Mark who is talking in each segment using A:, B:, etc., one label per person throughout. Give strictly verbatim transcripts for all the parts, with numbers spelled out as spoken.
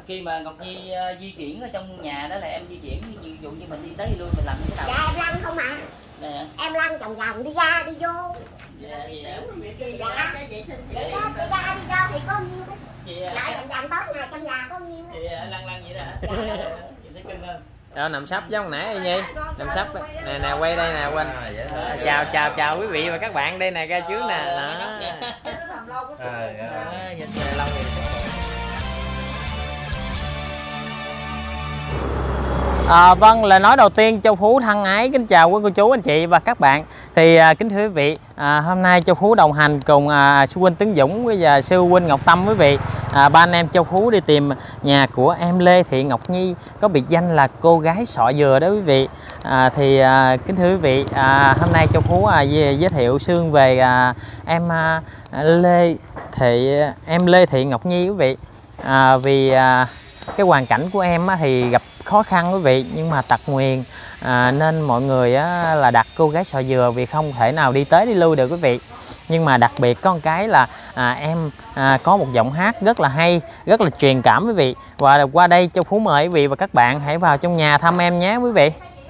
A: khi mà Ngọc Nhi uh, di chuyển ở trong nhà đó là em di chuyển, ví dụ như mình đi tới đi lui mình làm cái nào?
B: Dạ em lăn không à. Nè. Em lăn vòng vòng đi ra đi vô.
A: Dạ vậy
B: dạ. Dạ. Vậy đó, đi ra đi vô thì có nhiêu đó. Dạ. Lại vòng vòng tốt này trong nhà có nhiêu đó.
A: Dạ, lăn lăn vậy đó hả? Dạ. Thấy cưng không?
C: Đó, nằm sấp giống nãy Nhi, nằm sấp nè nè, quay đây nè quên. À, chào chào chào quý vị và các bạn, đây nè ra trước nè đó. Nhìn lâu rồi. À, vâng, lời nói đầu tiên Châu Phú thân ái kính chào quý cô chú anh chị và các bạn. Thì à, kính thưa quý vị, à, hôm nay Châu Phú đồng hành cùng à, sư huynh Tấn Dũng và sư huynh Ngọc Tâm quý vị. À, ba anh em Châu Phú đi tìm nhà của em Lê Thị Ngọc Nhi, có biệt danh là cô gái sọ dừa đó quý vị. À, thì à, kính thưa quý vị, à, hôm nay Châu Phú à, giới thiệu xương về à, em à, Lê Thị em Lê Thị Ngọc Nhi quý vị. À, vì à, cái hoàn cảnh của em á, thì gặp khó khăn quý vị, nhưng mà tật nguyền à, nên mọi người á, là đặt cô gái sọ dừa vì không thể nào đi tới đi lui được quý vị. Nhưng mà đặc biệt có một cái là à, em à, có một giọng hát rất là hay, rất là truyền cảm quý vị. Và qua đây Châu Phú mời quý vị và các bạn hãy vào trong nhà thăm em nhé quý vị.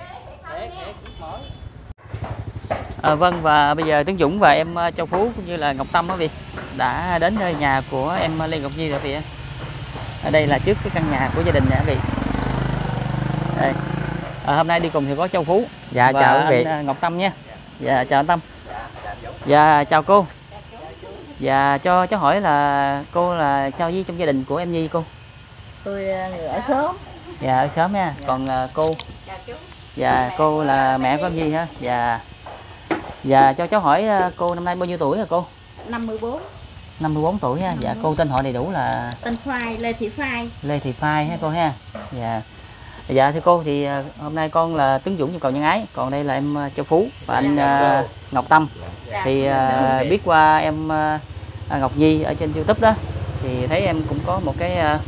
A: À, vâng, và bây giờ Tấn Dũng và em Châu Phú cũng như là Ngọc Tâm quý vị đã đến nơi nhà của em Lê Ngọc Nhi rồi quý vị. Ở đây là trước cái căn nhà của gia đình nè quý vị. Đây. À, hôm nay đi cùng thì có Châu Phú.
C: Dạ
A: và
C: chào quý vị.
A: Anh, Ngọc Tâm nha. Dạ chào anh Tâm. Dạ chào cô. Dạ cho cháu hỏi là cô là sao với trong gia đình của em Nhi cô?
B: Tôi người ở sớm.
A: Dạ ở sớm nha. Còn uh, cô? Dạ cô là mẹ của em Nhi hả? Dạ. Dạ cho cháu hỏi uh, cô năm nay bao nhiêu tuổi hả cô?
B: năm mươi bốn.
A: năm mươi bốn tuổi ha. Dạ cô tên họ đầy đủ là?
B: Tên Phai, Lê Thị Phai.
A: Lê Thị Phai ha cô ha. Dạ. Dạ thưa cô, thì hôm nay con là Tấn Dũng nhu cầu nhân ái, còn đây là em Châu Phú và anh uh, Ngọc Tâm. Thì uh, biết qua em uh, Ngọc Nhi ở trên YouTube đó, thì thấy em cũng có một cái uh,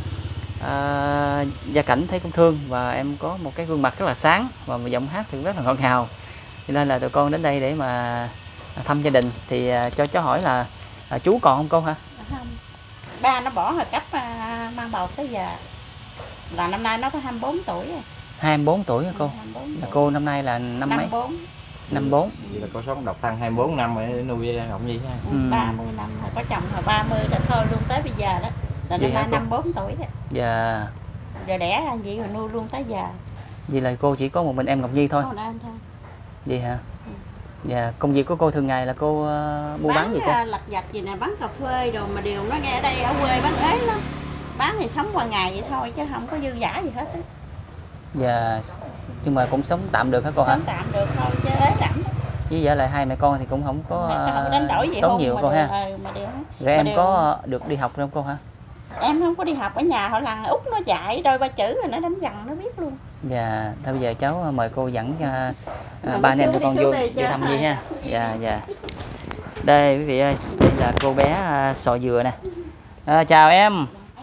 A: uh, gia cảnh thấy cũng thương, và em có một cái gương mặt rất là sáng và một giọng hát thì rất là ngọt ngào, cho nên là tụi con đến đây để mà thăm gia đình. Thì uh, cho cháu hỏi là uh, chú còn không cô hả?
B: Không, ba nó bỏ hồi cấp uh, mang bầu tới giờ, là năm nay nó có hai mươi bốn tuổi rồi.
A: hai mươi bốn tuổi hả cô?
B: hai mươi bốn
A: Là cô năm nay là năm mấy?
B: năm mươi bốn.
A: năm mươi bốn.
C: Vậy là cô sống độc thân hai mươi bốn năm để nuôi Ngọc Nhi ha.
B: Ừ. ba mươi năm rồi, có chồng hồi ba mươi rồi thôi luôn tới bây giờ đó. Là năm nay năm mươi bốn tuổi rồi.
A: Dạ.
B: Giờ đẻ ra gì rồi nuôi luôn tới giờ.
A: Vậy là cô chỉ có một mình em Ngọc Nhi thôi.
B: Thôi anh thôi.
A: Vậy hả?
B: Ừ.
A: Dạ, công việc của cô thường ngày là cô uh, mua bán, bán gì cô?
B: Lặt vặt gì nè, bán cà phê rồi mà điều nó nghe ở đây ở quê bán ế lắm. Bán thì sống qua ngày vậy thôi chứ không có dư dả gì hết á.
A: Dạ, nhưng mà cũng sống tạm được hả cô hả?
B: Sống tạm được thôi chứ ế rảnh.
A: Với vậy lại hai mẹ con thì cũng không có
B: không đánh đổi gì
A: tốn nhiều cô ha.
B: Ừ, mà điều,
A: rồi em
B: điều...
A: có được đi học không cô hả?
B: Em không có đi học, ở nhà họ làng út nó chạy đôi ba chữ rồi nó đánh dần nó biết luôn.
A: Dạ, thôi bây giờ cháu mời cô dẫn uh, uh, ba anh em tụi con vô vô thăm Nhi ha. Dạ dạ. Đây quý vị ơi, đây là cô bé uh, sọ dừa nè. À, chào em.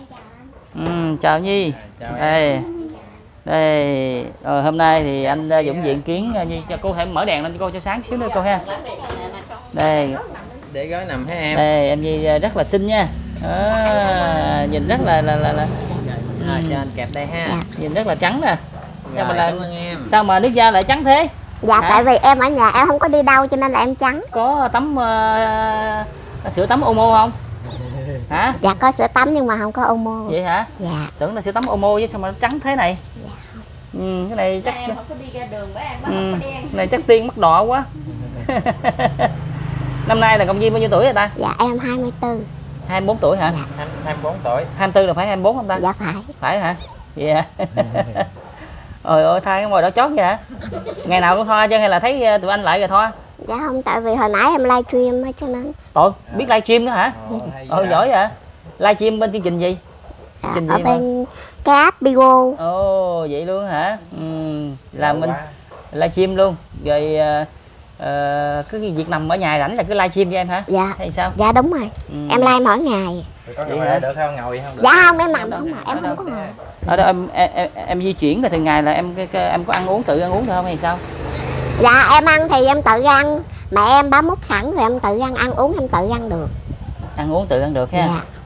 A: Ừ, chào Nhi. Chào đây em. Đây ờ, hôm nay thì anh uh, Dũng diện kiến uh, Nhi, cho cô thể mở đèn lên cho cô cho sáng xíu nữa cô ha. Đây
C: để gói nằm thấy em.
A: Đây em Nhi rất là xinh nha. À, nhìn rất là là là, là.
C: À, cho anh kẹp đây ha.
A: Nhìn rất là trắng nè.
C: Rồi,
A: mà là,
C: cảm ơn em.
A: sao mà nước da lại trắng thế?
B: Dạ hả? Tại vì em ở nhà em không có đi đâu cho nên là em trắng.
A: Có tắm uh, sữa tắm Omo không? Hả?
B: Dạ có sữa tắm nhưng mà không có Omo.
A: Vậy hả?
B: Dạ.
A: Tưởng là sữa tắm Omo chứ sao mà nó trắng thế này?
B: Dạ.
A: Ừ, cái này chắc
B: em không có đi ra đường với em,
A: ừ,
B: không có đen.
A: này chắc tiên mắt đỏ quá. Năm nay là Ngọc Nhi bao nhiêu tuổi rồi ta?
B: Dạ em hai mươi tư.
A: hai mươi bốn tuổi hả?
B: Dạ.
C: hai mươi bốn tuổi.
A: hai mươi tư là phải hai mươi bốn không ta?
B: Dạ phải.
A: Phải hả? Dạ. Yeah. Ôi ôi, thay cái mồi đỏ chót vậy hả? Ngày nào cũng thoa chứ hay là thấy tụi anh lại rồi thoa?
B: Dạ không, tại vì hồi nãy em livestream cho nên.
A: Tội, biết livestream nữa hả? Ồ, giỏi vậy. Livestream bên chương trình gì?
B: Dạ,
A: trình
B: ở
A: gì
B: bên mà? Cái app Bigo.
A: Ồ, vậy luôn hả? Ừ, làm bên livestream luôn. Rồi uh, uh, cứ việc nằm ở nhà rảnh là cứ livestream cho em hả?
B: Dạ.
A: Hay sao?
B: Dạ đúng rồi. Ừ. Em live mỗi ngày.
C: Có ngồi được không? Ngồi không được?
B: Dạ không, em nằm không mà em không có ngồi.
A: Ở đó em em, em, em di chuyển rồi thường ngày là em em có ăn uống tự ăn uống được không hay sao?
B: Dạ em ăn thì em tự ăn, mẹ em bám múc sẵn rồi em tự ăn, ăn uống em tự ăn được.
A: Ăn uống tự ăn được ha.
B: Dạ.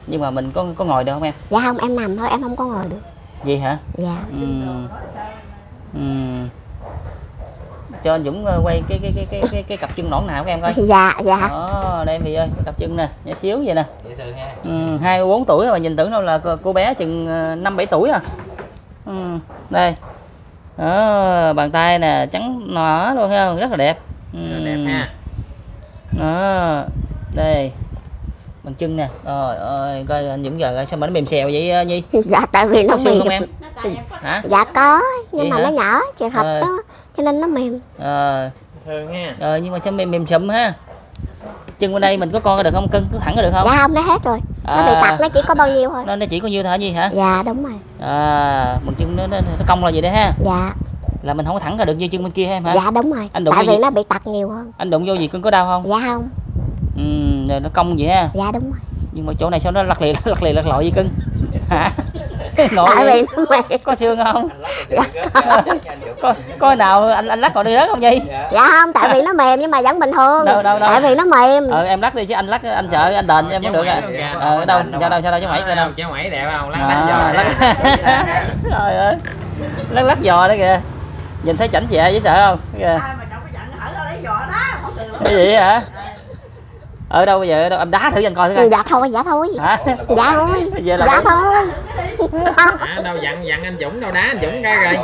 A: nhưng mà mình có có ngồi được không em?
D: Dạ không, em nằm thôi, em không có ngồi được.
A: Gì hả?
D: Dạ.
A: Uhm. Uhm. Cho anh Dũng quay cái cái cái cái cái, cái cặp chân nõn nào của em coi.
D: Dạ dạ.
A: Đó, đây thì ơi, cái cặp chân nè, nhỏ xíu vậy nè. Ừ, hai mươi bốn tuổi mà nhìn tưởng đâu là cô, cô bé chừng năm bảy tuổi à. Ừ, đây. Đó, bàn tay nè, trắng nỏ luôn thấy không? Rất là đẹp. Ừ.
C: Đẹp ha.
A: Đó. Đây. Bằng chân nè. Rồi ơi, coi anh Dũng giờ sao mà nó mềm xèo vậy Nhi?
D: Dạ tại vì nó
A: Có xương
D: mềm.
A: không em? Hả?
D: Dạ có, nhưng
A: Vậy
D: mà
A: hả?
D: nó nhỏ, trường hợp
A: Rồi.
D: đó cho nên nó mềm.
A: Ờ.
C: Thường ha.
A: Rồi nhưng mà sao mềm mềm sụm ha. Chân bên đây mình có con có được không? Cân có thẳng có được không?
D: Dạ không, nó hết rồi. Nó
A: À.
D: bị tặc, nó chỉ có bao nhiêu thôi.
A: Nó nó chỉ có nhiêu thôi hả Nhi hả?
D: Dạ đúng rồi.
A: À, một chân nó, nó, nó cong là gì đấy ha?
D: Dạ.
A: Là mình không có thẳng ra được như chân bên kia em hả?
D: Dạ đúng rồi.
A: Anh đụng
D: Tại
A: vô
D: vì
A: gì?
D: nó bị tặc nhiều hơn.
A: Anh đụng vô gì cưng có đau không?
D: Dạ không.
A: Ừ, rồi nó cong vậy ha.
D: Dạ đúng rồi.
A: Nhưng mà chỗ này sao nó lắc lì lắc lì lắc lội vậy cưng? Hả? Nội
D: Tại
A: vậy?
D: vì nó mềm.
A: Có xương không?
D: Dạ,
A: có có nào anh anh lắc còn đi rớt không Nhi?
D: dạ không, tại vì nó mềm nhưng mà vẫn bình thường.
A: Đâu, đâu, đâu.
D: Tại vì nó mềm.
A: Ờ em lắc đi chứ anh lắc anh sợ anh đền em cũng được à. Ờ đâu sao đâu sao đâu chứ mày coi đâu.
C: Cháu mày đẹp không? Lắc
A: À,
C: lắc
A: lắc
C: giò.
A: trời ơi. Lắc lắc giò đó kìa. Nhìn thấy chảnh chẹ dễ sợ không? Kìa.
B: Ai mà chồng cái giận hở ra lấy giò đá không được.
A: Cái gì hả? Ở đâu bây giờ? Ở đâu? Em đá thử cho anh coi thử coi.
D: Dạ thôi, dạ thôi.
A: Hả?
D: Dạ thôi.
A: Giờ là
D: Dạ
A: phải-
D: thôi.
C: À, đâu dặn dặn anh Dũng đâu đá anh Dũng ra rồi.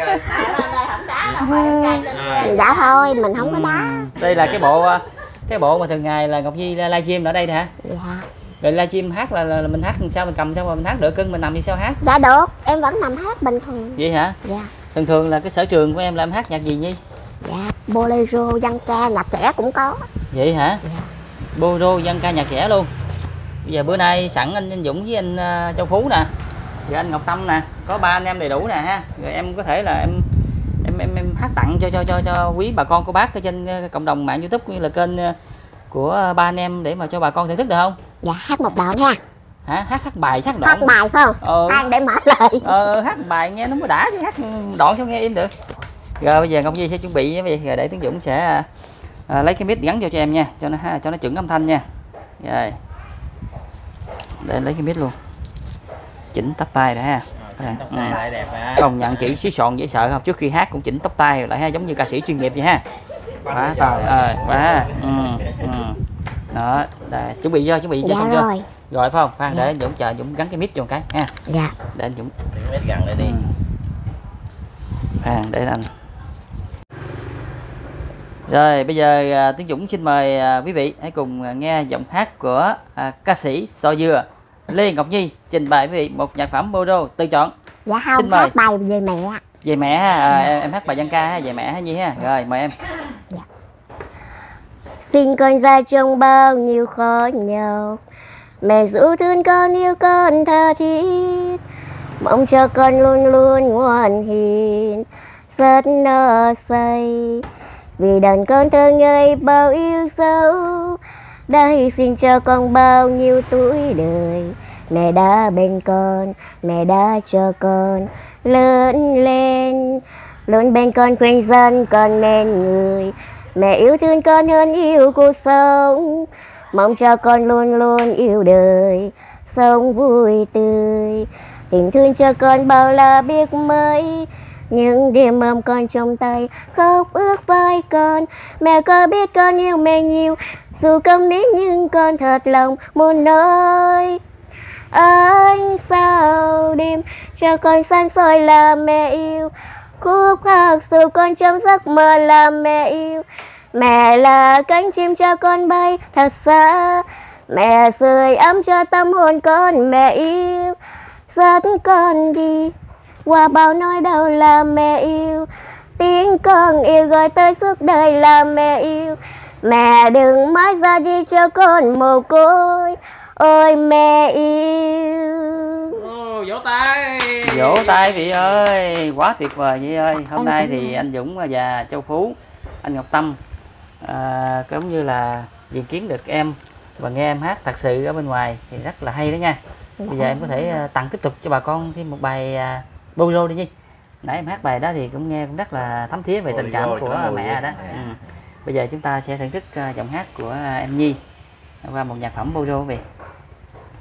C: À,
D: Dạ thôi, mình không có đá.
A: Ừ, đây là cái bộ cái bộ mà thường ngày là Ngọc Nhi livestream ở đây nè hả?
D: Dạ.
A: Rồi livestream hát là, là, là mình hát làm sao mình cầm sao mà mình hát được cưng mình nằm như sao hát?
D: Dạ được, em vẫn nằm hát bình thường.
A: Vậy hả?
D: Dạ.
A: Thường thường là cái sở trường của em là em hát nhạc gì Nhi?
D: Dạ, bolero, dân ca, nhạc trẻ cũng có.
A: Vậy hả?
D: Dạ.
A: Bolero dân ca nhạc trẻ luôn. Bây giờ bữa nay sẵn anh, anh Dũng với anh uh, Châu Phú nè, rồi anh Ngọc Tâm nè, có ba anh em đầy đủ nè ha. Rồi em có thể là em em em, em hát tặng cho cho cho cho quý bà con cô bác ở trên uh, cộng đồng mạng YouTube cũng như là kênh uh, của uh, ba anh em để mà cho bà con thưởng thức được không?
D: Dạ, hát một đoạn nha.
A: Hả? Hát hát bài hát
D: Hát
A: đoạn.
D: bài phải không?
A: Ờ.
D: Hát để mở lời.
A: Ờ, hát bài nghe nó mới đã chứ hát đoạn sao nghe im được. Rồi bây giờ Ngọc Nhi sẽ chuẩn bị cái gì rồi để Tiến Dũng sẽ uh, uh, lấy cái mic gắn vô cho em nha, cho nó ha, cho nó chuẩn âm thanh nha. Rồi. Để lấy cái mic luôn. Chỉnh tóc tai đã ha.
C: tóc
A: Ừ.
C: tai lại đẹp à.
A: Công nhận chị xí soạn dễ sợ không? Trước khi hát cũng chỉnh tóc tai lại ha, giống như ca sĩ chuyên nghiệp vậy ha. Quá trời ơi, quá. Ừ, ừ. Đó, đây, chuẩn bị chưa? Chuẩn bị cho
D: Dạ
A: xong chưa?
D: rồi.
A: Rồi phải không? Phan
D: Dạ.
A: để anh Dũng chờ Dũng gắn cái mic vô một cái ha.
D: Dạ.
A: Để anh Dũng
C: Mét gần lại đi.
A: Ừ. Phan để anh. Rồi bây giờ à, Tiến Dũng xin mời à, quý vị hãy cùng à, nghe giọng hát của à, ca sĩ Sò Dừa Lê Ngọc Nhi trình bày quý vị một nhạc phẩm bolero tự chọn
D: Dạ
A: Xin
D: không,
A: mời.
D: hát bài về mẹ.
A: về mẹ ha. À, em, em hát bài dân ca ha, về mẹ ha Nhi ha. Rồi mời em.
D: Sinh con ra trong bao nhiêu khó nhọc, mẹ dỗ thương con yêu con tha thiết, mong cho con luôn luôn ngoan hiền, rất no say. Vì đàn con thơ ngây bao yêu dấu, đã hy sinh cho con bao nhiêu tuổi đời. Mẹ đã bên con, mẹ đã cho con lớn lên, luôn bên con khuyên dân con nên người. Mẹ yêu thương con hơn yêu cuộc sống, mong cho con luôn luôn yêu đời, sống vui tươi. Tình thương cho con bao là biết mấy, những đêm ôm con trong tay khóc ước vai con. Mẹ có biết con yêu mẹ nhiều, dù không nín nhưng con thật lòng muốn nói. Anh sao đêm cho con sáng soi là mẹ yêu, khúc hát dù con trong giấc mơ là mẹ yêu. Mẹ là cánh chim cho con bay thật xa, mẹ sưởi ấm cho tâm hồn con. Mẹ yêu dẫn con đi qua bao nỗi đau là mẹ yêu, tiếng con yêu gọi tới suốt đời là mẹ yêu. Mẹ đừng mãi ra đi cho con mồ côi, ôi mẹ yêu.
C: Ô, vỗ tay.
A: Vỗ tay vị ơi, quá tuyệt vời Nhi ơi. Hôm nay thì anh Dũng và Châu Phú, anh Ngọc Tâm à, cũng như là diện kiến được em và nghe em hát thật sự ở bên ngoài thì rất là hay đó nha. Bây giờ em có thể à, tặng tiếp tục cho bà con thêm một bài à, bolero đi Nhi. Nãy em hát bài đó thì cũng nghe cũng rất là thấm thía về tình cảm của mẹ đó. Ừ. Bây giờ chúng ta sẽ thưởng thức uh, giọng hát của uh, em Nhi qua một nhạc phẩm bolero về.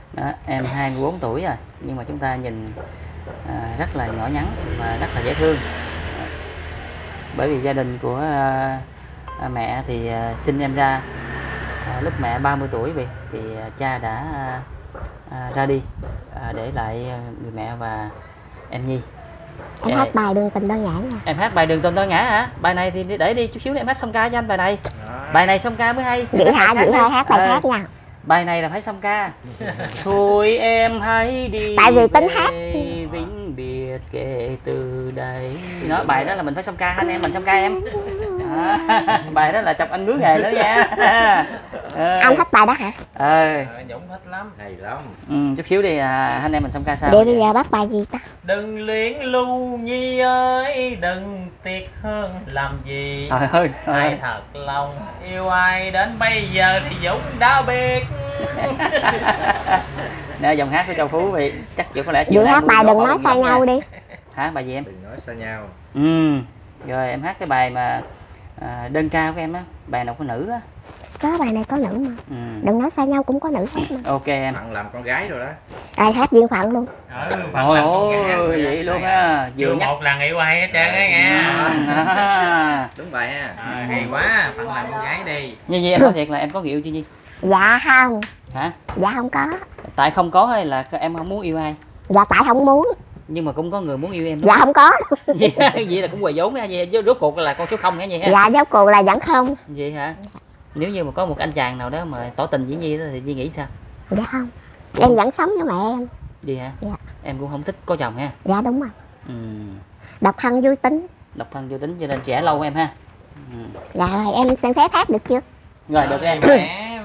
A: Đó, em hai mươi bốn tuổi rồi nhưng mà chúng ta nhìn à, rất là nhỏ nhắn và rất là dễ thương. Bởi vì gia đình của à, mẹ thì à, sinh em ra à, lúc mẹ ba mươi tuổi vậy thì à, cha đã à, à, ra đi à, để lại người mẹ và em Nhi.
D: Em hát bài Đường Tình Đơn Nhã nha.
A: Em hát bài Đường Tình Đơn Nhã hả? Bài này thì để đi chút xíu nữa em hát song ca cho anh bài này. Bài này song ca mới hay.
D: Vậy hả? Vậy thôi hát bài
A: ờ,
D: khác nha.
A: Bài này là phải song ca. Thôi em hãy đi.
D: Tại vì tính hát
A: vĩnh biệt kể từ đây. Đó, bài đó là mình phải song ca, anh em mình song ca em. Đó, bài đó là chọc anh ngứa nghề nữa nha. Ờ.
D: Anh thích bài đó hả?
A: Ờ.
C: Dũng thích lắm.
E: Hay lắm.
A: Ừ, chút xíu đi à, anh em mình song ca sao?
D: Vậy bây giờ bắt bài gì ta?
C: Đừng luyến lưu Nhi ơi, đừng tiếc hơn làm gì.
A: Trời ơi,
C: Ai thật lòng yêu ai đến bây giờ thì Dũng đã biết.
A: Nè, dòng hát của Châu Phú thì chắc chỉ có lẽ chiều
D: Vậy
A: nay
D: hát
A: mua
D: bài
A: gió
D: Đừng
A: họ
D: Nói
A: đừng
D: Xa
A: gió
D: Nhau
A: nha.
D: đi.
A: Hả, bài gì em?
E: Đừng nói xa nhau.
A: Ừ. Rồi em hát cái bài mà à, đơn ca của em á, bài nào có nữ á.
D: Có bài này có nữ mà.
A: Ừ.
D: Đừng Nói Xa Nhau cũng có nữ hết mà.
A: Ok em.
E: Phận làm con gái rồi đó.
D: Ai hát duyên phận luôn.
C: Ừ,
A: Ôi ôi, vậy luôn á, vừa
C: Vừa
A: nhắc.
C: một lần yêu ai hết trơn á nghe.
A: À.
E: Đúng bài ha.
C: À, hay quá, Phận làm con gái đi.
A: Như Nhi em nói thiệt là em có người yêu chưa Nhi?
D: Dạ không.
A: Hả?
D: Dạ không có.
A: Tại không có hay là em không muốn yêu ai?
D: Dạ tại không muốn.
A: Nhưng mà cũng có người muốn yêu em đúng
D: Dạ không có.
A: không? Vậy, vậy là cũng quầy vốn á, vậy rốt cuộc là con số không hả Nhi ha?
D: Dạ giáo cuộc là vẫn không.
A: Vậy hả? Nếu như mà có một anh chàng nào đó mà tỏ tình với Nhi đó thì Nhi nghĩ sao?
D: Dạ không. Em vẫn sống với mẹ em.
A: Gì hả?
D: Dạ.
A: Em cũng không thích có chồng ha?
D: Dạ đúng rồi.
A: Ừ.
D: Độc thân vui tính.
A: Độc thân vô tính cho nên trẻ lâu em ha. Ừ.
D: Dạ rồi em xin phép hát được chưa?
A: Rồi được em.
C: Em.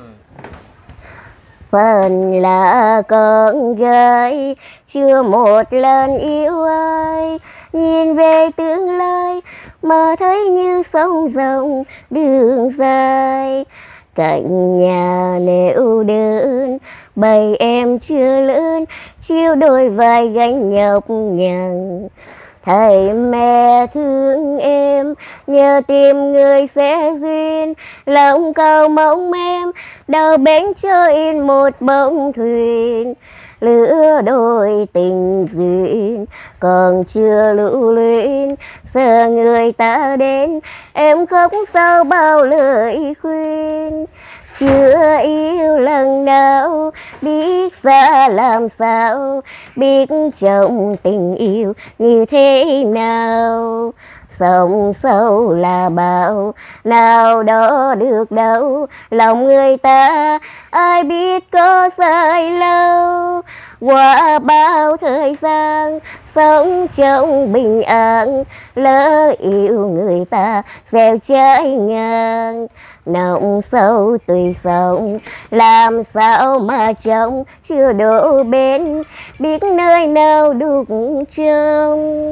D: Phần là con gái chưa một lần yêu ai, nhìn về tương lai mà thấy như sông rộng đường dài. Cạnh nhà nẻo đơn bầy em chưa lớn, chiếu đôi vai gánh nhọc nhằn. Thầy mẹ thương em, nhờ tìm người sẽ duyên, lòng cầu mong em đầu bến cho in một bông thuyền. Lứa đôi tình duyên còn chưa lưu luyến, giờ người ta đến em khóc sau bao lời khuyên. Chưa yêu lần nào biết xa làm sao, biết trong tình yêu như thế nào. Sông sâu là bão nào đó được đâu, lòng người ta ai biết có dài lâu. Qua bao thời gian sống trong bình an, lỡ yêu người ta gieo trái ngang. Nồng sâu tùy sông làm sao mà trong chưa đổ bên, biết nơi nào đục trong.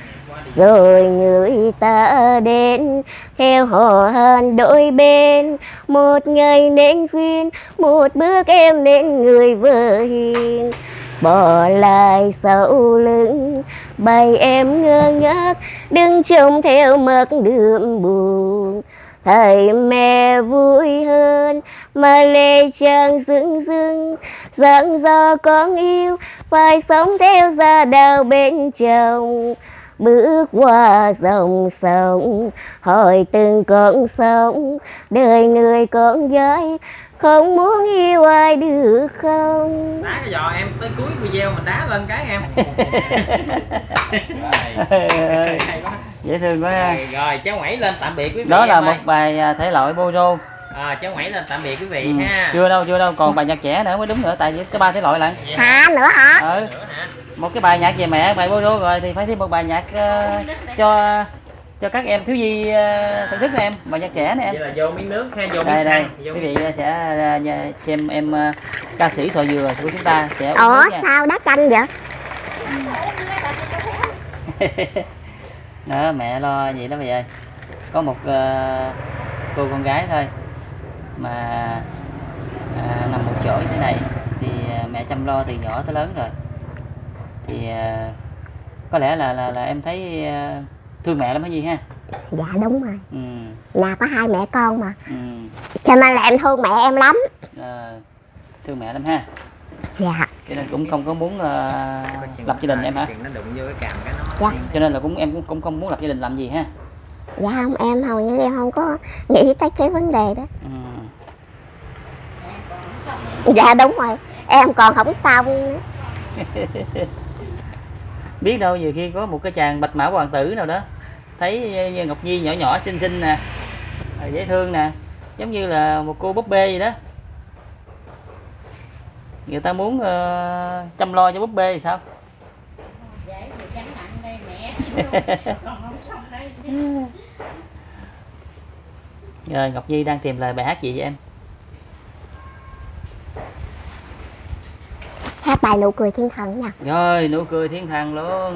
D: Rồi người ta đến theo hò hàn đôi bên, một ngày nên duyên, một bước em nên người vợ hiền. Bỏ lại sau lưng bày em ngơ ngác, đứng trông theo mất đường buồn. Thầy mẹ vui hơn mà lệ chàng dưng dưng, rằng do con yêu phải sống theo gia đạo bên chồng. Bước qua dòng sông hỏi từng con sông, đời người con gái không muốn yêu ai được không?
C: Đá cái giò em tới cuối video mình đá lên cái em.
A: Dễ thương quá ha.
C: Rồi, rồi cháu Ngoảy lên tạm biệt quý vị.
A: Đó là
C: em
A: một
C: ơi.
A: bài à, thể loại bolero.
C: À, cháu Ngoảy lên tạm biệt quý vị
A: Ừ.
C: ha.
A: Chưa đâu, chưa đâu, còn bài nhạc trẻ nữa mới đúng nữa, tại vì cái ba thể loại lận.
D: Hả nữa hả?
A: Ừ.
C: Nữa hả?
A: Một cái bài nhạc về mẹ, bài bolero rồi thì phải thêm một bài nhạc uh, cho cho các em thiếu nhi uh, thưởng thức nè em, bài nhạc trẻ nè em.
C: Vậy là vô miếng nước ha, vô miếng
A: Đây đây,
C: xăng, vô
A: quý
C: miếng
A: vị
C: xăng.
A: sẽ uh, nhà- xem em uh, ca sĩ Sò Dừa của chúng ta sẽ uống
D: Ủa
A: nước nha.
D: sao đá chanh vậy?
A: Đó, mẹ lo vậy đó bây giờ. Có một uh, cô con gái thôi mà à, nằm một chỗ như thế này thì à, mẹ chăm lo từ nhỏ tới lớn rồi thì à, có lẽ là là là em thấy à, thương mẹ lắm hả Nhi ha?
D: Dạ đúng rồi.
A: Ừ,
D: Nhà có hai mẹ con mà,
A: ừ,
D: cho nên là em thương mẹ em lắm.
A: à, thương mẹ lắm ha.
D: Dạ.
A: Cho nên cũng không có muốn uh, lập gia đình em hả?
C: Nó đụng vô cái càm cái nó mất
D: Dạ.
C: tiền.
A: Cho nên là cũng em cũng, cũng không muốn lập gia đình làm gì ha?
D: Dạ không, em hầu như em không có nghĩ tới cái vấn đề đó.
A: Ừ.
D: Dạ đúng rồi, em còn không xong nữa.
A: Biết đâu nhiều khi có một cái chàng bạch mã hoàng tử nào đó thấy như Ngọc Nhi nhỏ nhỏ xinh xinh nè, dễ thương nè, giống như là một cô búp bê gì đó, người ta muốn uh, chăm lo cho búp bê thì sao? Rồi Ngọc Nhi đang tìm lời bài hát gì vậy em?
D: Hát bài Nụ Cười Thiên Thần nha.
A: Rồi Nụ Cười Thiên Thần luôn.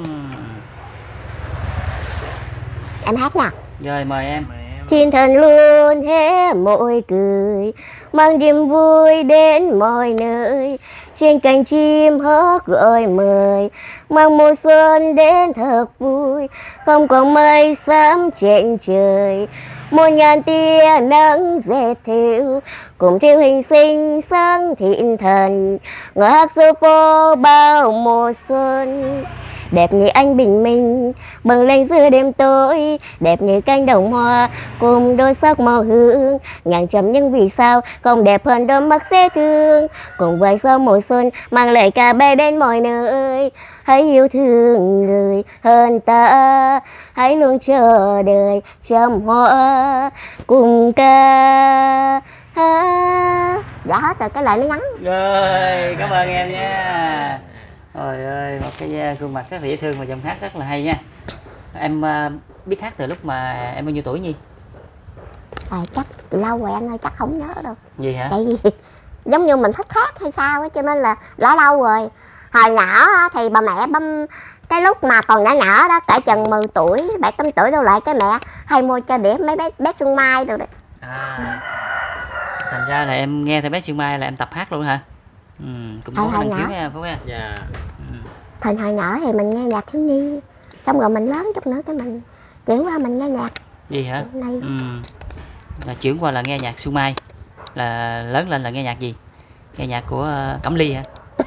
D: Em hát nha.
A: Rồi mời em.
D: Thiên thần luôn hé môi cười, mang niềm vui đến mọi nơi. Trên cành chim hót gọi mời, mang mùa xuân đến thật vui. Không còn mây xám trên trời, một ngàn tia nắng dệt thêu, cùng theo hình sinh sáng thiên thần, ngọt hát sơ phố bao mùa xuân. Đẹp như anh bình minh bừng lên giữa đêm tối, đẹp như cánh đồng hoa cùng đôi sắc màu hương. Ngàn trăm những vì sao không đẹp hơn đôi mắt dễ thương, cùng vài gió mùa xuân mang lời ca bay đến mọi nơi. Hãy yêu thương người hơn ta, hãy luôn chờ đợi trăm hoa cùng ca. Dạ hết rồi, cái lời nó ngắn.
A: Rồi cảm ơn em nha. Trời ơi, một cái gương mặt rất là dễ thương và giọng hát rất là hay nha. Em uh, biết hát từ lúc mà em bao nhiêu tuổi Nhi?
D: À, chắc lâu rồi anh ơi, chắc không nhớ đâu.
A: Gì hả?
D: Tại vì giống như mình thích hát hay sao ấy, cho nên là đã lâu rồi. Hồi nhỏ thì bà mẹ bấm cái lúc mà còn nhỏ nhỏ đó, cỡ chừng mười tuổi, bảy tám tuổi đâu lại cái mẹ hay mua cho đĩa mấy bé, bé Xuân Mai rồi đấy.
A: À, thành ra là em nghe theo bé Xuân Mai là em tập hát luôn hả? Ừ, cũng có năng khiếu nha Phú nha.
C: Dạ.
A: Ừ.
D: Thời hồi nhỏ thì mình nghe nhạc thiếu nhi, xong rồi mình lớn chút nữa cái mình chuyển qua mình nghe nhạc
A: Gì hả?
D: này.
A: Ừ. Là chuyển qua là nghe nhạc Xuân Mai, là lớn lên là nghe nhạc gì? Nghe nhạc của uh, Cẩm Ly hả?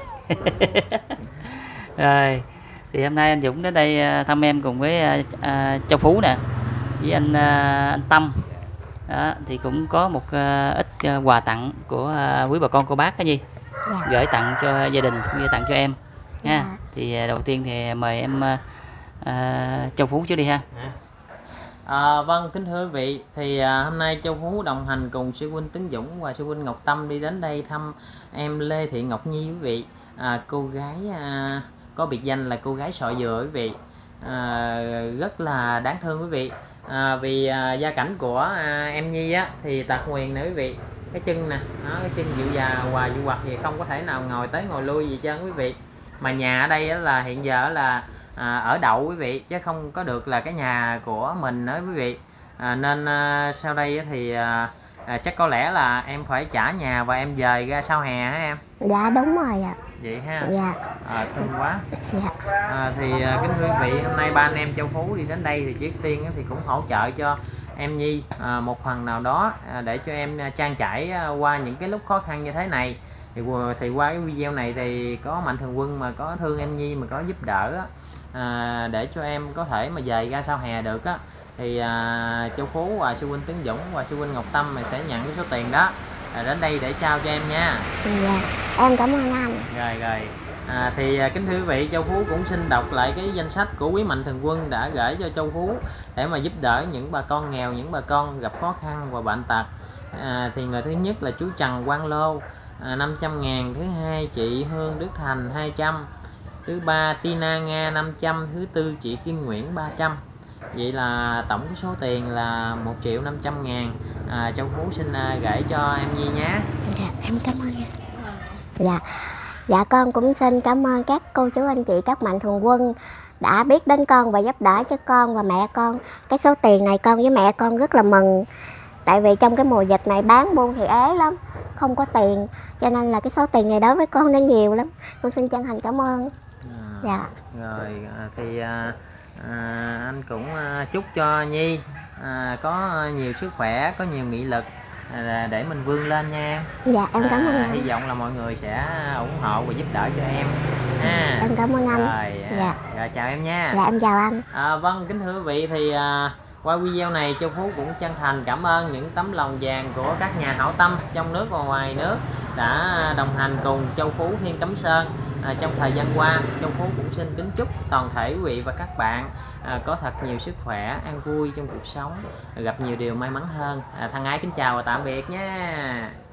A: Rồi thì hôm nay anh Dũng đến đây thăm em cùng với uh, uh, Châu Phú nè, với anh uh, anh Tâm đó, thì cũng có một uh, ít uh, quà tặng của uh, quý bà con cô bác cái gì
D: Dạ.
A: gửi tặng cho gia đình cũng như tặng cho em nha.
D: Dạ.
A: Thì uh, đầu tiên thì mời em uh, uh, Châu Phú trước đi ha.
C: À, vâng, kính thưa quý vị, thì à, hôm nay Châu Phú đồng hành cùng sư huynh Tấn Dũng và sư huynh Ngọc Tâm đi đến đây thăm em Lê Thị Ngọc Nhi quý vị. À, cô gái à, có biệt danh là cô gái sọ dừa quý vị. À, rất là đáng thương quý vị. À, vì à, gia cảnh của à, em Nhi á thì tật nguyền nè quý vị. Cái chân nè, đó, cái chân dịu già hoài dịu hoặc gì không có thể nào ngồi tới ngồi lui gì trơn quý vị. Mà nhà ở đây á, là hiện giờ là À, ở đậu quý vị, chứ không có được là cái nhà của mình nữa quý vị. À, nên à, sau đây thì à, à, chắc có lẽ là em phải trả nhà và em dời ra sau hè hả em?
D: Dạ đúng rồi ạ.
C: Vậy ha.
D: Dạ.
C: À, thương quá.
D: Dạ.
C: À, thì à, kính thưa quý vị, hôm nay ba anh em Châu Phú đi đến đây thì trước tiên thì cũng hỗ trợ cho em Nhi à, một phần nào đó à, để cho em trang trải à, qua những cái lúc khó khăn như thế này. Thì, thì qua cái video này thì có Mạnh Thường Quân mà có thương em Nhi mà có giúp đỡ á, à, để cho em có thể mà dời ra sau hè được á, thì à, Châu Phú và sư huynh Tấn Dũng và sư huynh Ngọc Tâm mà sẽ nhận cái số tiền đó à, đến đây để trao cho em nha.
D: Dạ. Em cảm ơn anh.
C: Rồi rồi. À, thì à, kính thưa quý vị, Châu Phú cũng xin đọc lại cái danh sách của quý Mạnh Thường Quân đã gửi cho Châu Phú để mà giúp đỡ những bà con nghèo, những bà con gặp khó khăn và bệnh tật. À, thì người thứ nhất là chú Trần Quang Lô à, năm trăm ngàn, thứ hai chị Hương Đức Thành hai trăm, thứ ba Tina Nga năm trăm, thứ tư chị Kim Nguyễn ba trăm. Vậy là tổng cái số tiền là một triệu năm trăm ngàn. à, Châu Phú xin à, gửi cho em Nhi nhé.
D: Dạ, em cảm ơn anh. Dạ. Dạ con cũng xin cảm ơn các cô chú anh chị, các Mạnh Thường Quân đã biết đến con và giúp đỡ cho con và mẹ con. Cái số tiền này con với mẹ con rất là mừng. Tại vì trong cái mùa dịch này bán buôn thì ế lắm, không có tiền, cho nên là cái số tiền này đối với con nó nhiều lắm. Con xin chân thành cảm ơn.
C: À,
D: Dạ.
C: Rồi à, thì à, à, anh cũng à, chúc cho Nhi à, có nhiều sức khỏe, có nhiều nghị lực à, để mình vươn lên nha em.
D: Dạ em cảm ơn
C: à,
D: anh.
C: Hy vọng là mọi người sẽ ủng hộ và giúp đỡ cho em ha.
D: Em cảm ơn anh.
C: Rồi, à,
D: Dạ.
C: rồi chào em nha.
D: Dạ em chào anh.
C: À, vâng, kính thưa quý vị, thì à, qua video này Châu Phú cũng chân thành cảm ơn những tấm lòng vàng của các nhà hảo tâm trong nước và ngoài nước đã đồng hành cùng Châu Phú Thiên Cấm Sơn à, trong thời gian qua. Châu Phú cũng xin kính chúc toàn thể quý vị và các bạn à, có thật nhiều sức khỏe, an vui trong cuộc sống, gặp nhiều điều may mắn hơn. à, Thân ái kính chào và tạm biệt nha.